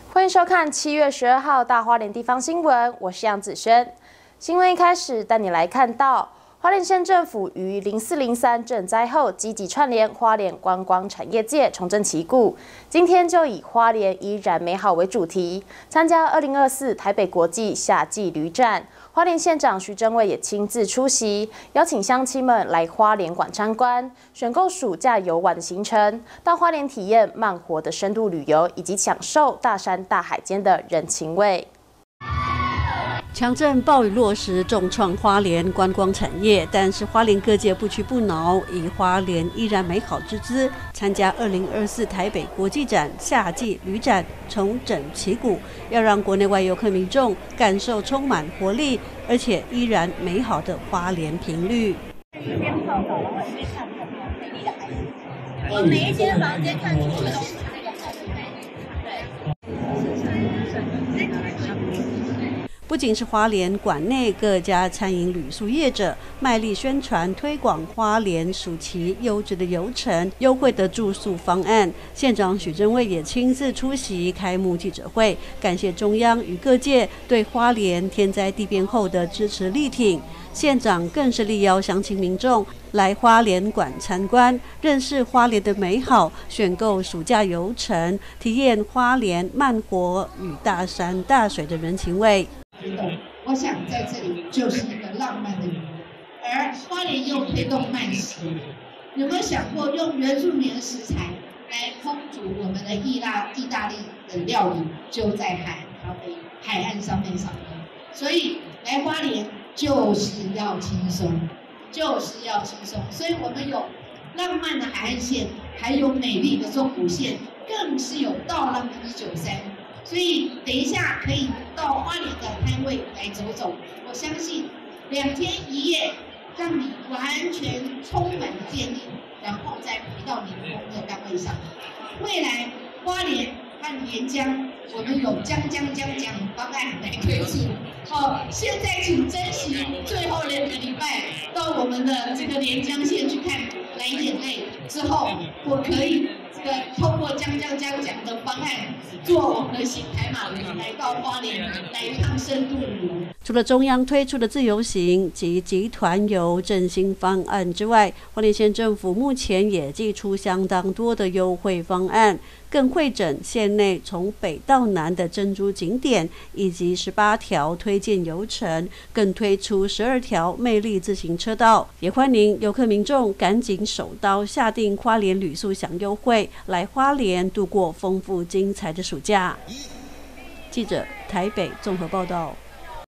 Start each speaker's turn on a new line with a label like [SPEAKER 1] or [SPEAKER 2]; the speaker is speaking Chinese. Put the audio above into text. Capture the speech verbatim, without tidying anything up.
[SPEAKER 1] 欢迎收看七月十二号大花莲地方新闻，我是杨子轩。新闻一开始带你来看到，花莲县政府于零四零三震灾后，积极串联花莲观光产业界，重振旗鼓。今天就以花莲依然美好为主题，参加二零二四台北国际夏季旅展。花莲县长徐榛蔚也亲自出席，邀请乡亲们来花莲馆参观，选购暑假游玩的行程，到花莲体验慢活的深度旅游，以及享受大山大海间的人情味。
[SPEAKER 2] 强震暴雨落时，重创花莲观光产业，但是花莲各界不屈不挠，以花莲依然美好之姿，参加二零二四台北国际展夏季旅展，重整旗鼓，要让国内外游客民众感受充满活力，而且依然美好的花莲频率。
[SPEAKER 3] 边泡澡，然后一边看很美丽的海景。我每一间房间看出去都是那个泡水美，
[SPEAKER 2] 不仅是花莲馆内各家餐饮旅宿业者卖力宣传推广花莲暑期优质的游程、优惠的住宿方案，县长许榛蔚也亲自出席开幕记者会，感谢中央与各界对花莲天灾地变后的支持力挺。县长更是力邀乡亲民众来花莲馆参观，认识花莲的美好，选购暑假游程，体验花莲慢活与大山大水的人情味。
[SPEAKER 4] 我想在这里就是一个浪漫的旅游，而花莲又推动慢食，有没有想过用原住民的食材来烹煮我们的意大意大利的料理，就在海咖啡海岸上面上面。所以来花莲就是要轻松，就是要轻松。所以我们有浪漫的海岸线，还有美丽的中古线，更是有道浪的一九三。所以等一下可以到花莲的摊位来走走，我相信两天一夜让你完全充满了电力，然后再回到你的工作单位上。未来花莲和连江，我们有江江江江方案来推出。好，现在请珍惜最后两个礼拜到我们的这个连江县去看蓝眼泪之后，我可以这个通过江江江讲的方案，坐我们的新台马轮来到花莲来一趟深度旅游。
[SPEAKER 2] 除了中央推出的自由行及集团游振兴方案之外，花莲县政府目前也祭出相当多的优惠方案，更汇整县内从北到南的珍珠景点，以及十八条推荐游程，更推出十二条魅力自行车道，也欢迎游客民众赶紧手刀下定花莲旅宿享优惠，来花莲度过丰富精彩的暑假。记者台北综合报道。